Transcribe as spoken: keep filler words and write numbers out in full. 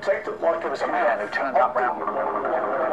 take the blood. There was a man who turned up round